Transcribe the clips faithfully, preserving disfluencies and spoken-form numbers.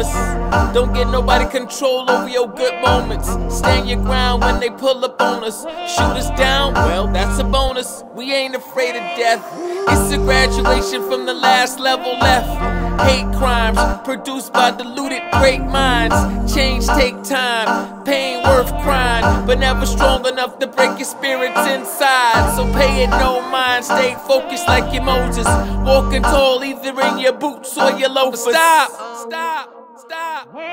bonus. Don't get nobody control over your good moments. Stand your ground when they pull up on us. Shoot us down, well, that's a bonus. We ain't afraid of death. It's a graduation from the last level left. Hate crimes produced by deluded great minds. Change take time, pain worth crying, but never strong enough to break your spirits inside. So pay it no mind, stay focused like your Moses. Walking tall either in your boots or your loafers. Stop, stop, stop, stop.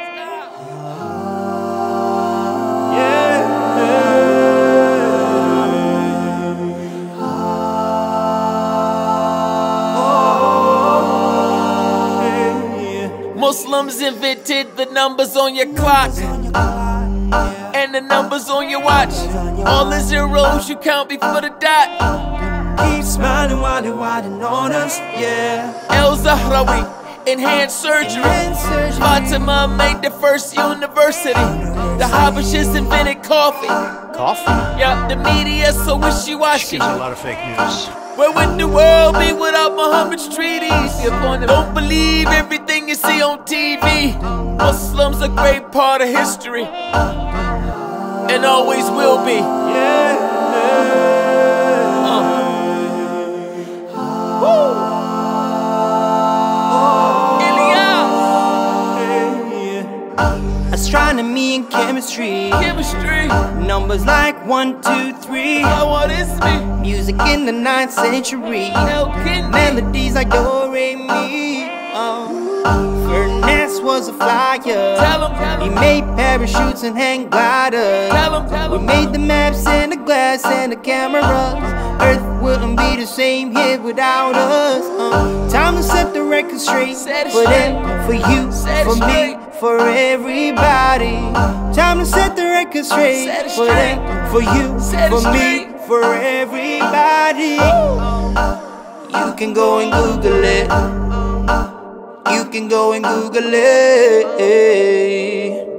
Muslims invented the numbers on your clock and the numbers on your watch. All the zeros you count before the dot. Keep smiling while they're riding on us, yeah. El Zahrawi, enhanced surgery. Fatima made the first university. The Habashis invented coffee. Coffee? Yeah, the media so wishy-washy. There's a lot of fake news. Where would the world be without Muhammad's treaties? Don't believe everything you see on T V. Muslims a great part of history, and always will be. Yeah. Uh. Woo. Ilyas. Astronomy and chemistry. Chemistry. Numbers like one, two, three. Oh, what is me? Music in the ninth century. Melodies like do, re, mi. Oh. Furness was a flyer. Tell him, tell him. He made parachutes and hang gliders. Tell him, tell him. We made the maps and the glass and the cameras. Earth wouldn't be the same here without us. Uh, time to set the record straight. For them, for you, for me, for everybody. Time to set the record straight. For them, for you, for me, for everybody. You can go and Google it. You can go and Google it.